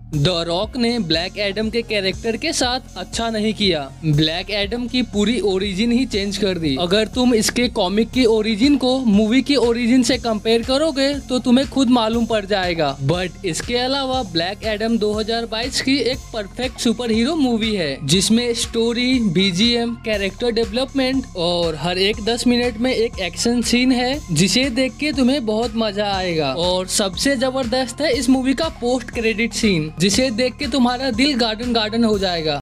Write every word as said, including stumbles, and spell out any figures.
The Rock ने Black Adam के character के साथ अच्छा नहीं किया। ब्लैक एडम की पूरी ओरिजिन ही चेंज कर दी। अगर तुम इसके कॉमिक की ओरिजिन को मूवी की ओरिजिन से कंपेयर करोगे तो तुम्हें खुद मालूम पड़ जाएगा। बट इसके अलावा ब्लैक एडम दो हज़ार बाईस की एक परफेक्ट सुपर हीरो मूवी है, जिसमें स्टोरी, बीजीएम, कैरेक्टर डेवलपमेंट और हर एक दस मिनट में एक एक्शन सीन है, जिसे देख के तुम्हें बहुत मजा आएगा। और सबसे जबरदस्त है इस मूवी का पोस्ट क्रेडिट सीन, जिसे देख के तुम्हारा दिल गार्डन गार्डन हो जाएगा।